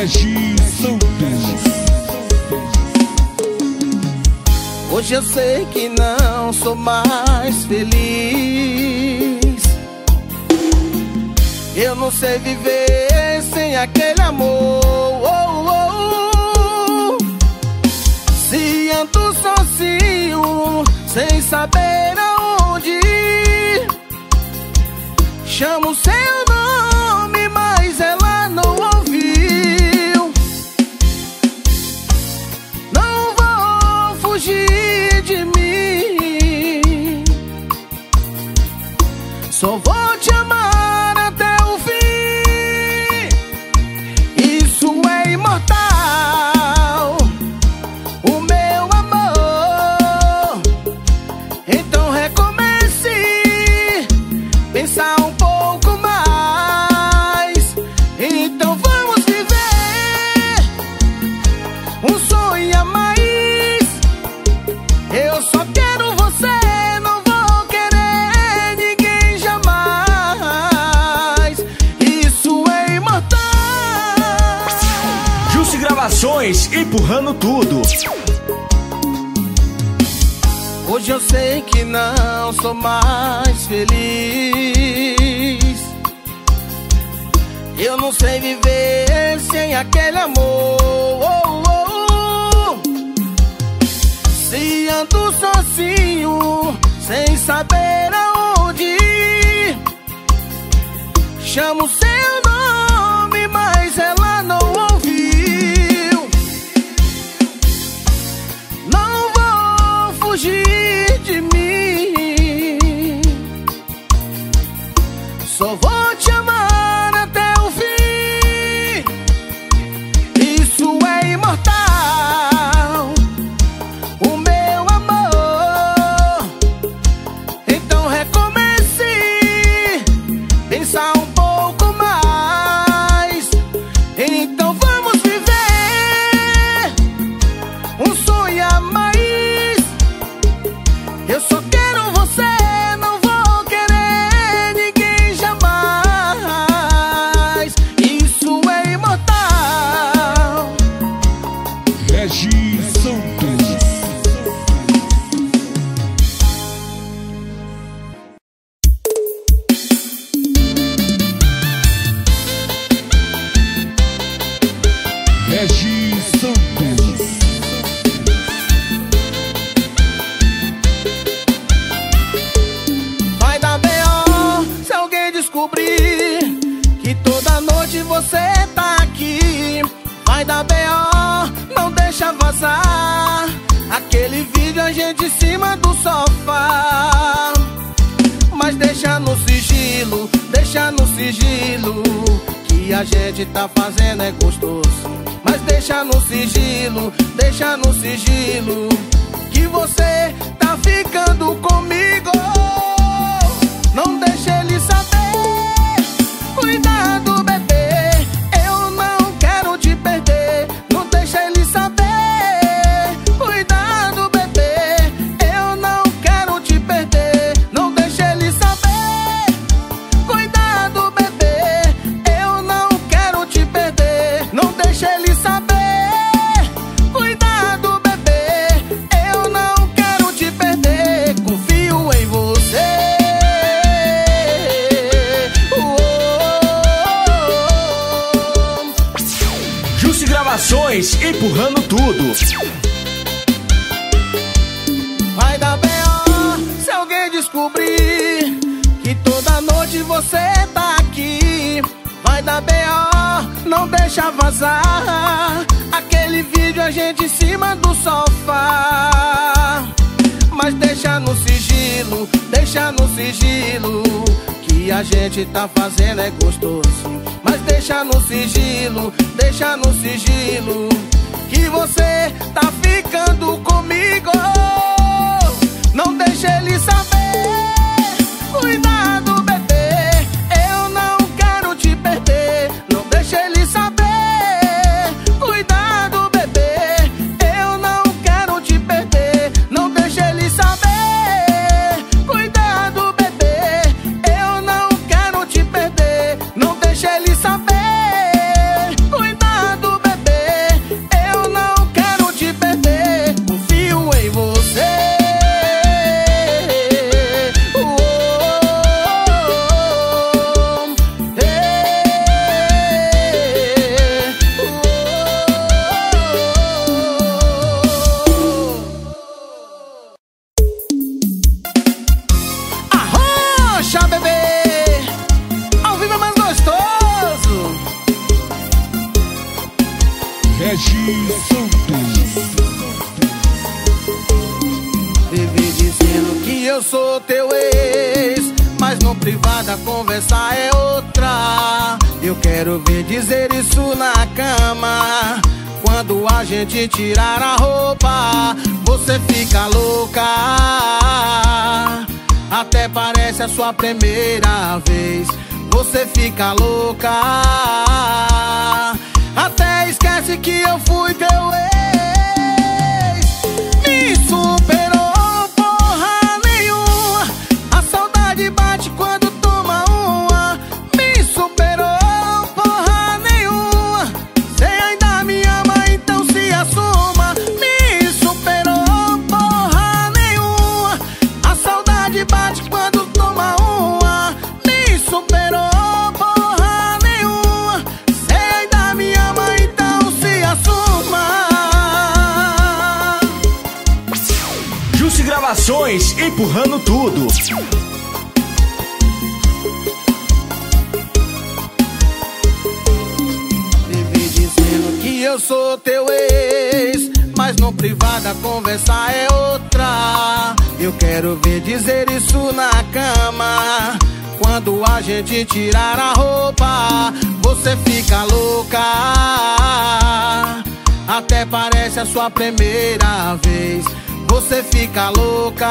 Hoje eu sei que não sou mais feliz. Eu não sei viver sem aquele amor. Se ando sozinho, sem saber aonde ir, chamo seu nome, mas ela não ouviu. Não vou fugir de mim, só vou te amar até o fim. Isso é imortal, o meu amor. Então recomece, pensar um pouco mais. Então vamos viver um sonho a mais. Eu só quero você, não vou querer ninguém jamais. Isso é imortal. Jussi Gravações, empurrando tudo. Hoje eu sei que não sou mais feliz. Eu não sei viver sem aquele amor. Se ando sozinho, sem saber aonde ir, chamo seu nome, mas ela não ouviu. Não vou fugir de mim, só vou te amar até o fim. Isso é imortal, o meu amor. Então recomece, pensar um pouco mais. Então vamos viver um sonho a mais. Eu só quero você, não vou querer ninguém jamais. Isso é imortal. Regi Santos. Regi Santos. Vai dar B.O. se alguém descobrir que toda noite você tá aqui. Vai dar B.O., não deixa vazar aquele vídeo a gente em cima do sofá. Mas deixa no sigilo, que a gente tá fazendo é gostoso. Mas deixa no sigilo, que você tá ficando comigo. Não deixa ele saber, cuidado bebê, eu não quero te perder. Não deixa ele saber, cuidado bebê, eu não quero te perder. Não deixa ele saber, cuidado bebê, eu não quero te perder. Não deixa ele saber, cuidado bebê, eu não quero te perder. Confio em você. Jussi Gravações, empurrando tudo. Vai dar B.O. se alguém descobrir que toda noite você tá aqui. Vai dar B.O., não deixa vazar aquele vídeo a gente em cima do sofá. Mas deixa no sigilo, que a gente tá fazendo é gostoso. Mas deixa no sigilo, que você tá ficando comigo. Não deixa ele saber, cuidado bebê, eu não quero te perder. Não deixa ele saber, cuidado bebê, eu não quero te perder. Não deixa ele saber, cuidado bebê, eu não quero te perder. Não deixa ele saber, cuidado privada, conversa é outra. Eu quero ver dizer isso na cama. Quando a gente tirar a roupa, você fica louca. Até parece a sua primeira vez. Você fica louca. Até esquece que eu fui teu ex. Me superou, porra nenhuma. A saudade bate quando toma uma. Me superou, porra nenhuma. Cê ainda me ama, então se assuma. Me superou, porra nenhuma. A saudade bate quando toma uma. Me superou, porra nenhuma. Cê ainda me ama, então se assuma. Jussi Gravações, empurrando tudo. Vive dizendo que eu sou teu ex, mas no privado a conversa é outra. Eu quero ver dizer isso na cama. Quando a gente tirar a roupa, você fica louca. Até parece a sua primeira vez. Você fica louca.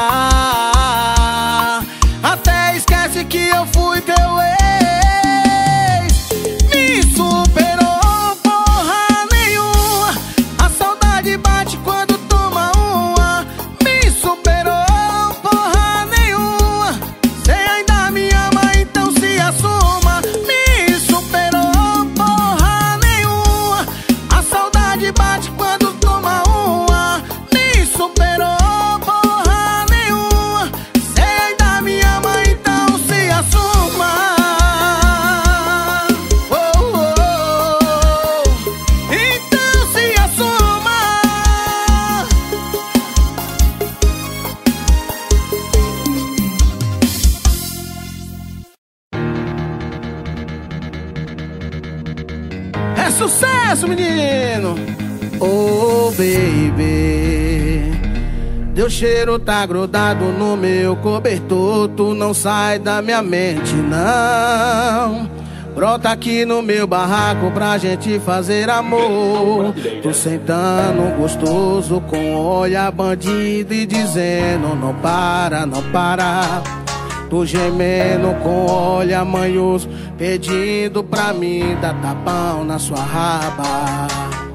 Até esquece que eu fui teu ex. Me superou, porra nenhuma. A saudade bate quando toma uma. Me superou, porra nenhuma. Cê ainda me ama, então se assuma. Me superou, porra nenhuma. A saudade bate quando toma uma. Me superou, porra nenhuma. Cê ainda me ama, então se assuma. Oh, oh, oh. Então se assuma. É sucesso, menino! Oh, baby, teu cheiro tá grudado no meu cobertor. Tu não sai da minha mente, não. Brota aqui no meu barraco pra gente fazer amor. Tô sentando gostoso com olhar bandido e dizendo não para, não para. Tô gemendo com olhar manhoso, pedindo pra mim dar tapão na sua raba.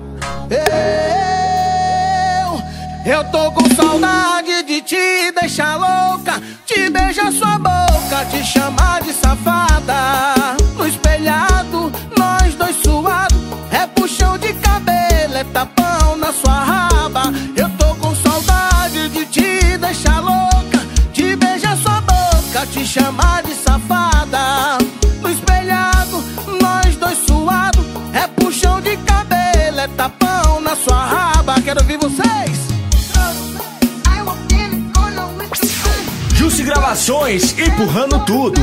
Eu tô com saudade de te deixar louca, te beijar sua boca, te chamar de safada. No espelhado, nós dois suados, é puxão de cabelo, é tapão na sua raba. Eu tô com saudade de te deixar louca, te beijar sua boca, te chamar de safada. No espelhado, nós dois suados, é puxão de cabelo, é tapão na sua raba. Quero ouvir vocês. Jussi Gravações, empurrando tudo.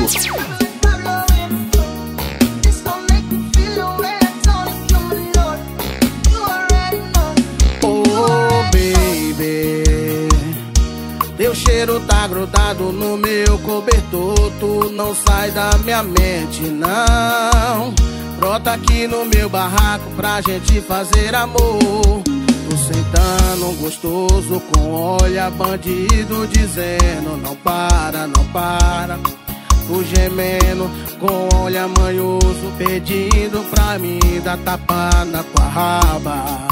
Oh, baby, teu cheiro tá grudado no meu cobertor. Tu não sai da minha mente, não. Brota aqui no meu barraco pra gente fazer amor. Tô sentando gostoso com olhar bandido dizendo não para, não para. Tô gemendo com olhar manhoso, pedindo pra mim dar tapa na tua raba.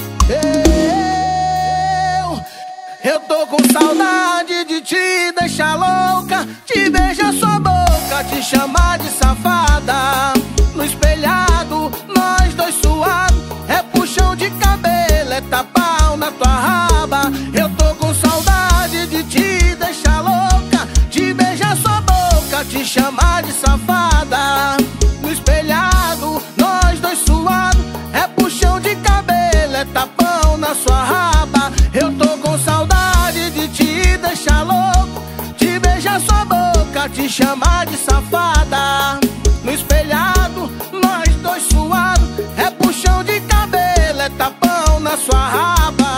Eu tô com saudade de te deixar louca, te beijar sua boca, te chamar de safada. No espelhado, nós dois suados, é puxão de cabelo, é tapão na tua raba. Eu tô com saudade de te deixar louca, te beijar sua boca, te chamar de safada. No espelhado, nós dois suados, é puxão de cabelo, é tapão na sua raba. Eu tô com saudade de te deixar louco, te beijar sua boca, te chamar de safada. No espelhado, nós dois suados, é puxão de cabelo, é tapão na sua raba.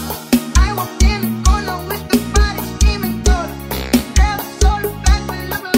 I walked in the corner with the body screaming, girl, so back, we look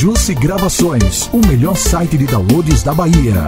Jussi Gravações, o melhor site de downloads da Bahia.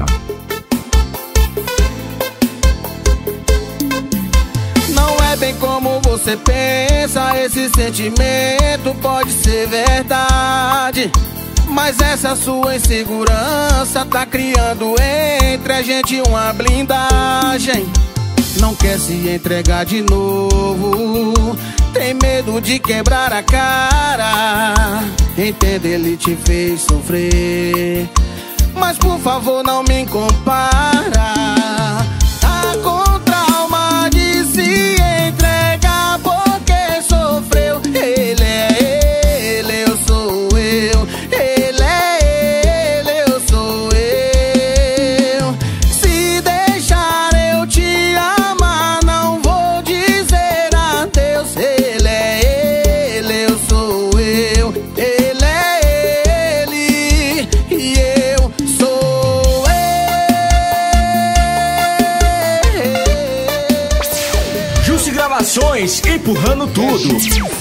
Não é bem como você pensa, esse sentimento pode ser verdade, mas essa sua insegurança tá criando entre a gente uma blindagem. Não quer se entregar de novo, tem medo de quebrar a cara. Entenda, ele te fez sofrer, mas por favor não me compara. Tá com trauma de se entregar porque sofreu. Ele é ele, eu sou eu. Ele é ele, eu sou eu. Se deixar eu te amar, não vou dizer adeus. Ele é ele, eu sou eu. Ele é ele e eu sou eu. Jussi Gravações, empurrando tudo.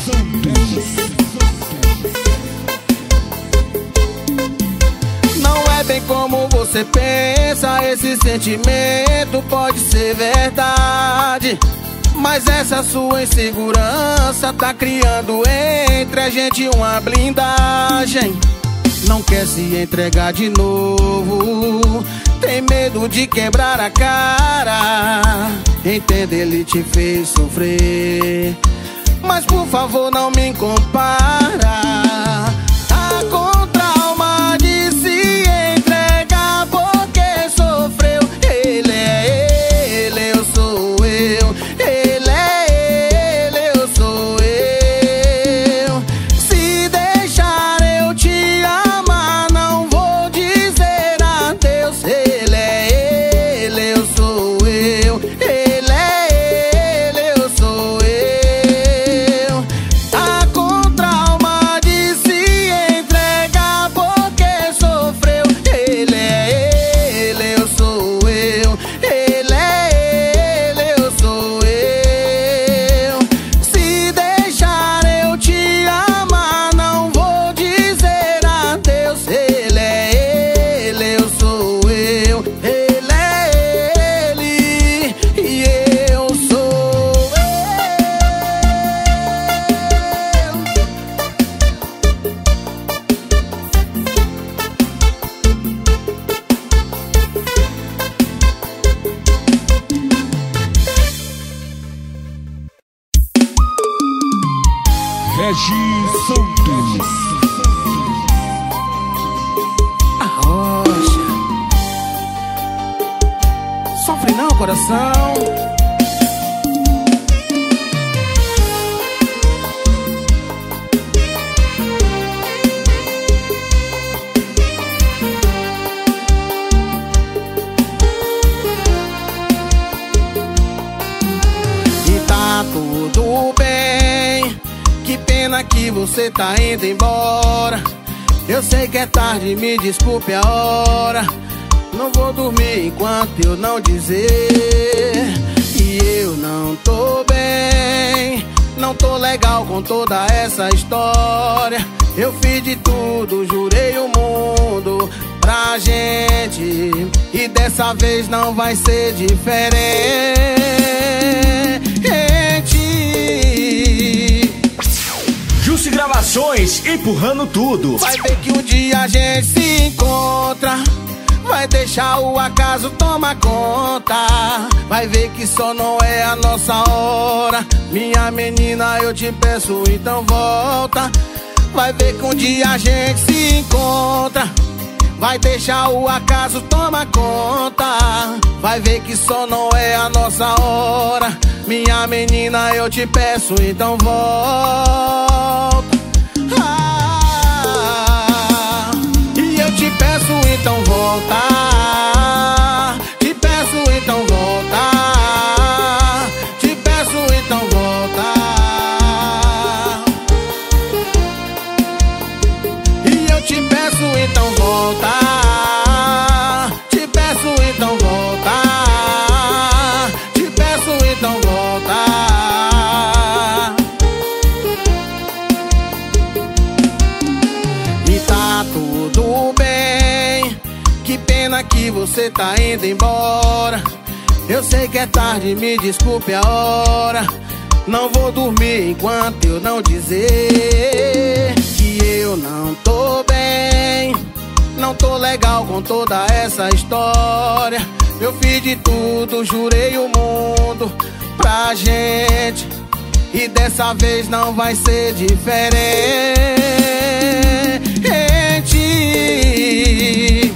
Não é bem como você pensa, esse sentimento pode ser verdade, mas essa sua insegurança tá criando entre a gente uma blindagem. Não quer se entregar de novo, tem medo de quebrar a cara. Entenda, ele te fez sofrer, mas por favor não me compara. Tá com trauma de se entregar porque sofreu. Ele é ele, eu sou eu. Ele é ele, eu sou eu. Se deixar eu te amar, não vou dizer adeus. Ele é ele, eu sou eu. Ele é ele, eu sou eu. Tá com trauma de se entregar porque sofreu. Ele é ele, eu sou eu. Ele é ele, eu sou eu. Se deixar eu te amar, não vou dizer adeus. Ele é ele, eu sou eu. Ele é ele e eu sou eu. Regi Santos. A rocha sofre não, coração. E tá tudo bem, que pena que você tá indo embora. Eu sei que é tarde, me desculpe a hora. Não vou dormir enquanto eu não dizer. E eu não tô bem, não tô legal com toda essa história. Eu fiz de tudo, jurei o mundo pra gente, e dessa vez não vai ser diferente. Jussi Gravações, empurrando tudo. Vai ver que um dia a gente se encontra, vai deixar o acaso tomar conta. Vai ver que só não é a nossa hora. Minha menina, eu te peço, então volta. Vai ver que um dia a gente se encontra, vai deixar o acaso tomar conta. Vai ver que só não é a nossa hora. Minha menina, eu te peço, então volta. E eu te peço, então volta. Te peço, então volta. Te peço, então volta. E eu te peço, então volta. Te peço, então volta. Te peço, então volta. E tá tudo pena que você tá indo embora. Eu sei que é tarde, me desculpe a hora. Não vou dormir enquanto eu não dizer que eu não tô bem. Não tô legal com toda essa história. Eu fiz de tudo, jurei o mundo pra gente, e dessa vez não vai ser diferente.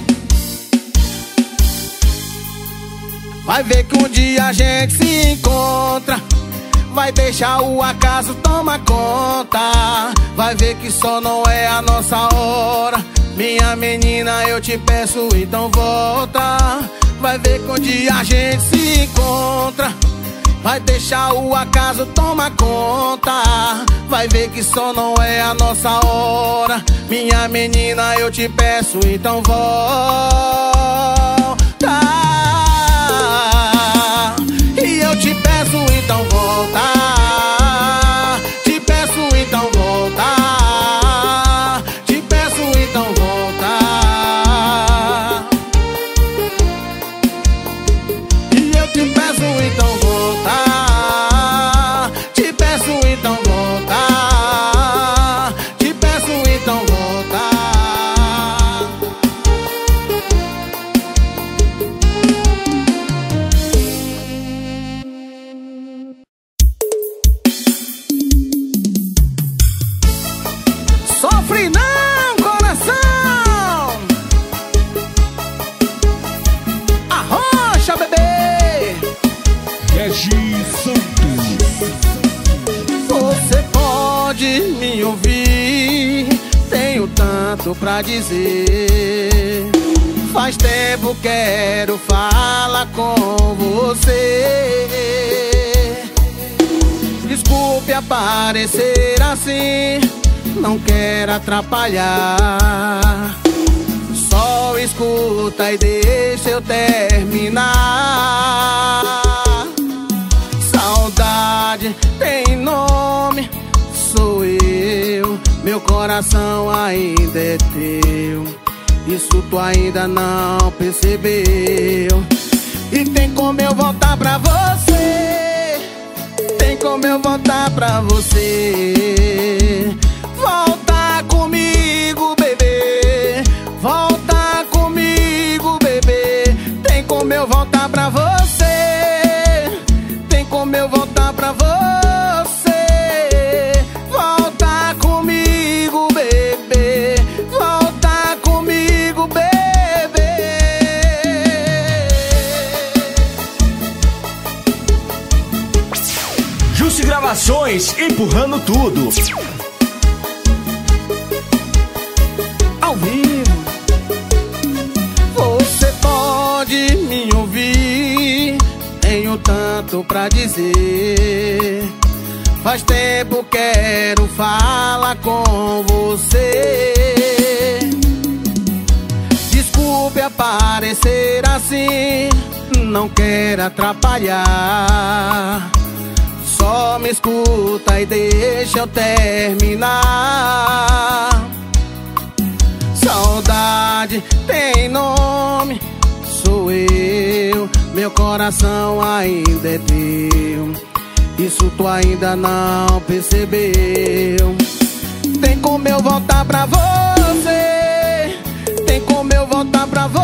Vai ver que um dia a gente se encontra. Vai deixar o acaso tomar conta. Vai ver que só não é a nossa hora. Minha menina, eu te peço, então volta. Vai ver que um dia a gente se encontra. Vai deixar o acaso tomar conta. Vai ver que só não é a nossa hora. Minha menina, eu te peço, então volta. E eu te peço, então volta. Te peço, então volta. Te peço, então volta. E eu te peço, então volta. Te peço, então volta. Te peço, então volta. Sofre não, coração. Arrocha, bebê. Regi Santos. Você pode me ouvir, tenho tanto pra dizer. Faz tempo quero falar com você. Desculpe aparecer assim, não quero atrapalhar. Só escuta e deixa eu terminar. Saudade tem nome, sou eu. Meu coração ainda é teu. Isso tu ainda não percebeu. E tem como eu voltar pra você. Tem como eu voltar pra você. Volta comigo, bebê. Volta comigo, bebê. Tem como eu voltar pra você. Tem como eu voltar pra você. Volta comigo, bebê. Volta comigo, bebê. Jussi Gravações, empurrando tudo. Ao vivo. Você pode me ouvir, tenho tanto pra dizer. Faz tempo quero falar com você. Desculpe aparecer assim, não quero atrapalhar. Só me escuta e deixa eu terminar. Saudade tem nome, sou eu. Meu coração ainda é teu. Isso tu ainda não percebeu. Tem como eu voltar pra você. Tem como eu voltar pra você.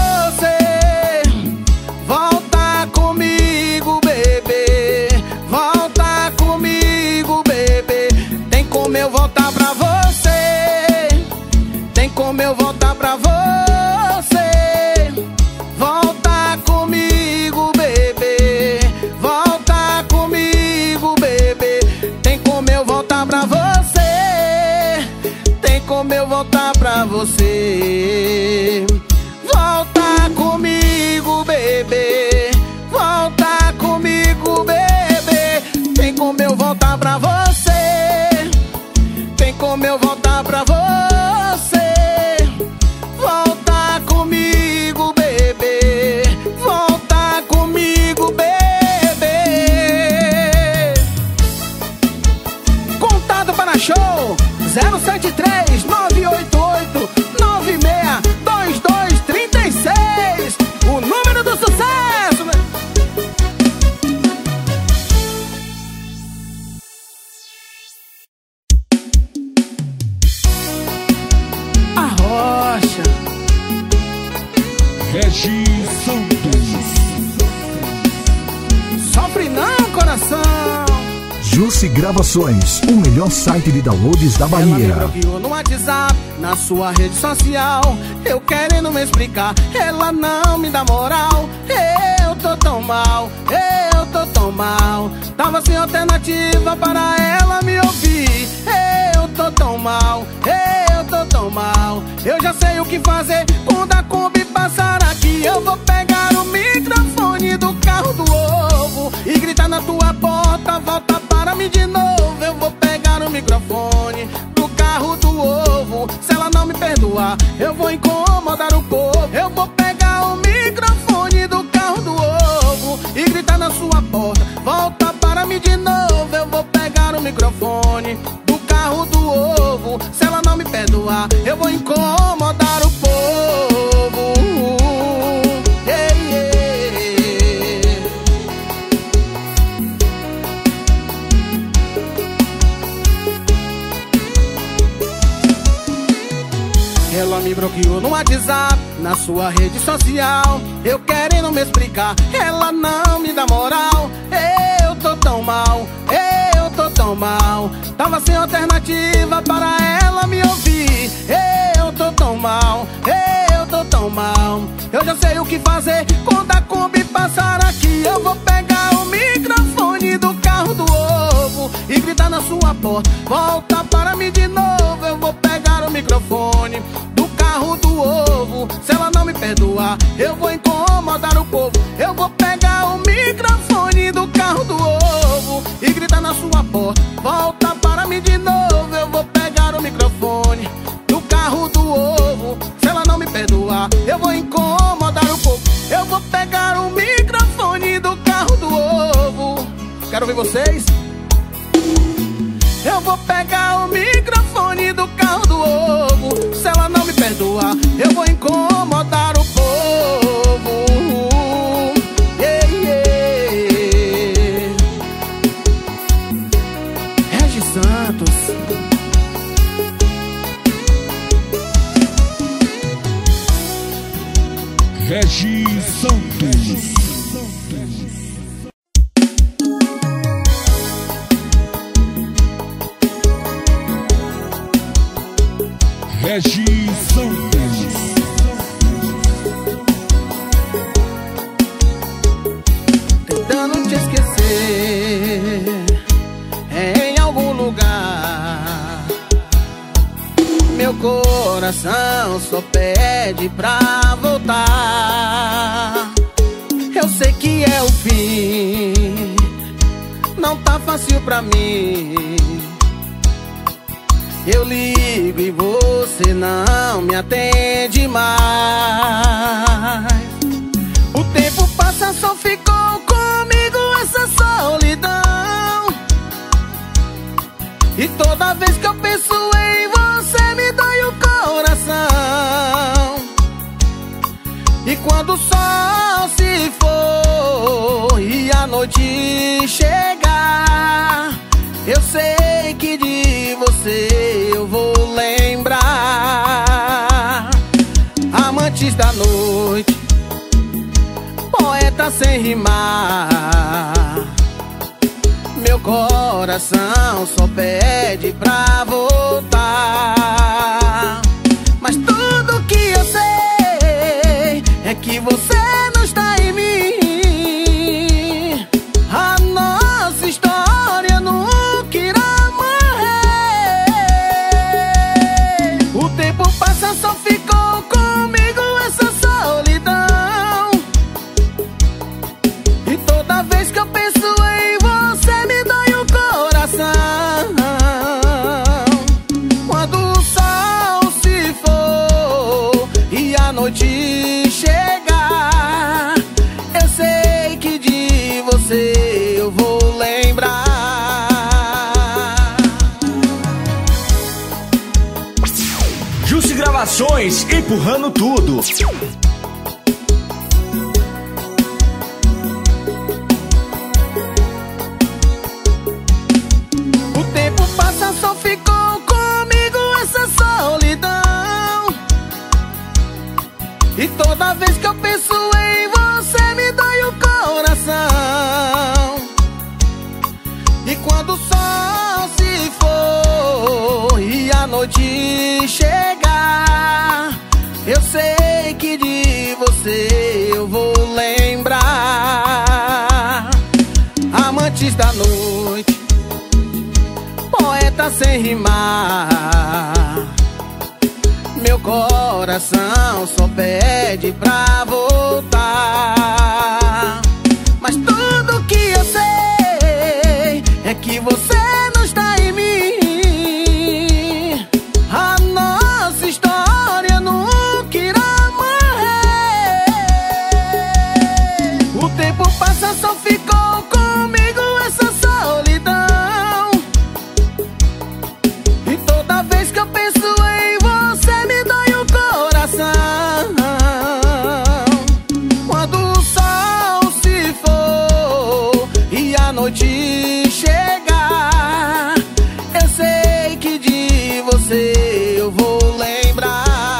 Volta comigo, bebê. Volta comigo, bebê. Tem como eu voltar pra você. Tem como eu voltar pra você. Volta comigo, bebê. Volta comigo, bebê. Tem como eu voltar pra você. Tem como eu voltar pra você. Volta comigo, bebê. Volta comigo, bebê. Tem como eu voltar pra você. Tem como eu voltar pra você. Volta comigo, bebê. Volta comigo, bebê. Contado para show 073 988 96 2236. Regis Santos. Sofre não, coração. Jussi Gravações, o melhor site de downloads da Ela me Bahia. bloqueou no WhatsApp, na sua rede social. Eu querendo me explicar, ela não me dá moral. Eu tô tão mal, eu tô tão mal. Tava sem alternativa para ela me ouvir. Eu tô tão mal, eu tô tão mal. Eu já sei o que fazer quando a Kombi passar aqui. Eu vou pegar o microfone do carro do ovo e gritar na tua porta, volta para mim de novo. Eu vou pegar o microfone do carro do ovo. Se ela não me perdoar, eu vou incomodar o povo. Eu vou pegar o microfone do carro do ovo e gritar na sua porta, volta para mim de novo. Eu vou pegar o microfone do carro do ovo. Se ela não me perdoar, eu vou incomodar o povo. Yeah, yeah. Ela me bloqueou no WhatsApp, na sua rede social. Eu querendo me explicar, ela não me dá moral. Eu tô tão mal, eu tô tão mal. Tava sem alternativa para ela me ouvir. Eu tô tão mal, eu tô tão mal. Eu já sei o que fazer quando a Kombi passar aqui. Eu vou pegar o microfone do carro do ovo e gritar na sua porta, volta para mim de novo. Eu vou pegar o microfone do carro do ovo. Se ela não me perdoar, eu vou incomodar o povo. Eu vou pegar o microfone do carro do ovo e gritar na sua porta, volta para mim de novo. Eu vou pegar o microfone do carro do ovo. Se ela não me perdoar, eu vou incomodar o povo. Eu vou pegar o microfone do carro do ovo. Quero ouvir vocês. Eu vou pegar o microfone do carro do ovo. Se ela não me perdoar, eu vou incomodar o povo. Yeah, yeah. Regis Santos. Regis Santos. Regis Santos. Tentando te esquecer em algum lugar. Meu coração só pede pra voltar. Eu sei que é o fim, não tá fácil pra mim. Eu ligo e você não me atende mais. O tempo passa, só ficou comigo essa solidão. E toda vez que eu penso em você, me dói o coração. E quando o sol se for e a noite chegar, eu sei que de você eu vou lembrar. Amantes da noite, poeta sem rimar. Meu coração só pede pra voltar. Mas tudo que eu sei é que você não está em mim. A nossa história nunca irá morrer. O tempo passa, só ficou comigo essa solidão. E toda vez que eu penso em você, me dói o coração. Quando o sol se for e a noite chegar, eu sei que de você eu vou lembrar. Jussi Gravações, empurrando tudo. O tempo passa, só ficou comigo essa solidão. E E toda vez que eu penso em você me dói o coração. E quando o sol se for e a noite chegar, eu sei que de você eu vou lembrar. Amantes da noite, poeta sem rimar, meu coração só pede pra voltar. Mas tudo que eu sei é que você não está em mim. A nossa história nunca irá morrer. O tempo passa, só ficou comigo essa solidão. E toda vez que eu penso em você me dói o coração. Quando o sol se for e a noite chegar, eu sei que de você eu vou lembrar.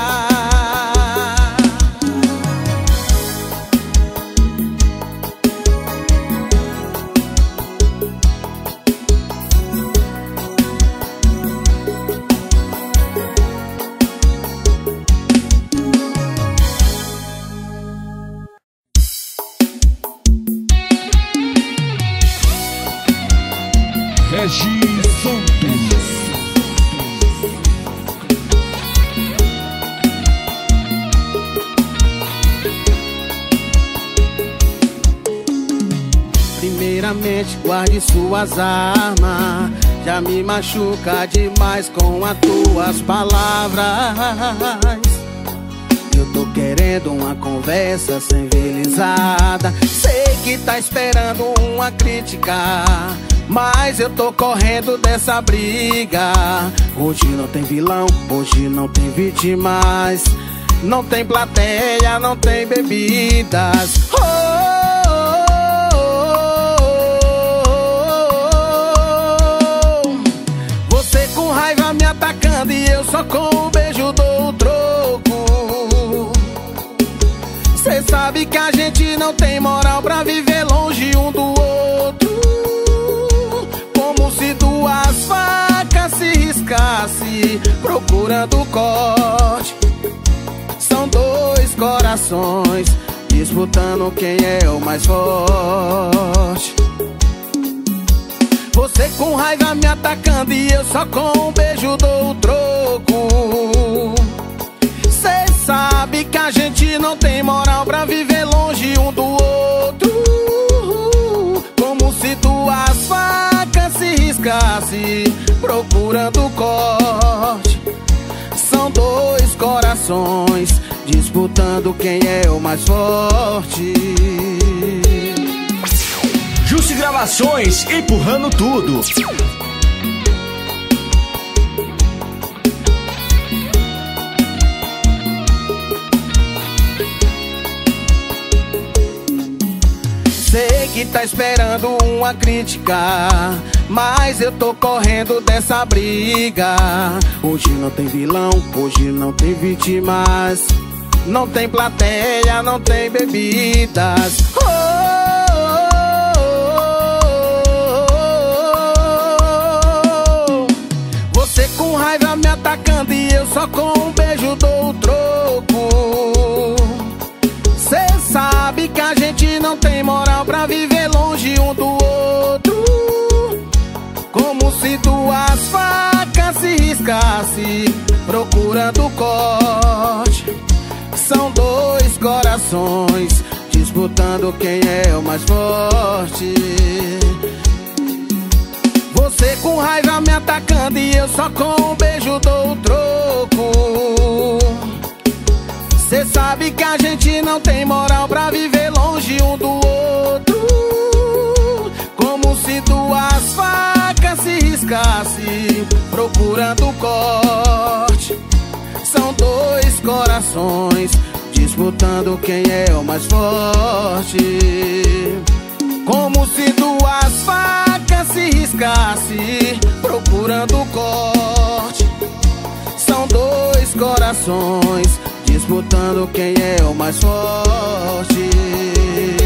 Regis Santos. Primeiramente guarde suas armas, já me machuca demais com as tuas palavras. Eu tô querendo uma conversa civilizada. Sei que tá esperando uma crítica, mas eu tô correndo dessa briga. Hoje não tem vilão, hoje não tem vítimas, não tem plateia, não tem bebidas. Você com raiva me atacando e eu só com um beijo dou o troco. Cê sabe que a gente não tem moral pra viver longe um do outro. Como se duas facas se riscasse procurando o corte. São dois corações disputando quem é o mais forte. Você com raiva me atacando e eu só com um beijo dou o troco. Cê sabe que a gente não tem moral pra viver longe um do outro. Como se duas facas se riscasse procurando o corte. São dois corações disputando quem é o mais forte. Jussi Gravações, empurrando tudo. Sei que tá esperando uma crítica, mas eu tô correndo dessa briga. Hoje não tem vilão, hoje não tem vítimas, não tem plateia, não tem bebidas. Você com raiva me atacando e eu só com um beijo dou o troco. Cê sabe que a gente não tem moral pra viver longe um do outro. Como se duas facas se riscasse procurando o corte. São dois corações disputando quem é o mais forte. Você com raiva me atacando e eu só com um beijo dou o troco. Cê sabe que a gente não tem moral pra viver longe um do outro. Como se duas facas se riscasse procurando o corte. São dois corações disputando quem é o mais forte. Como se duas facas se riscasse procurando o corte. São dois corações disputando quem é o mais forte.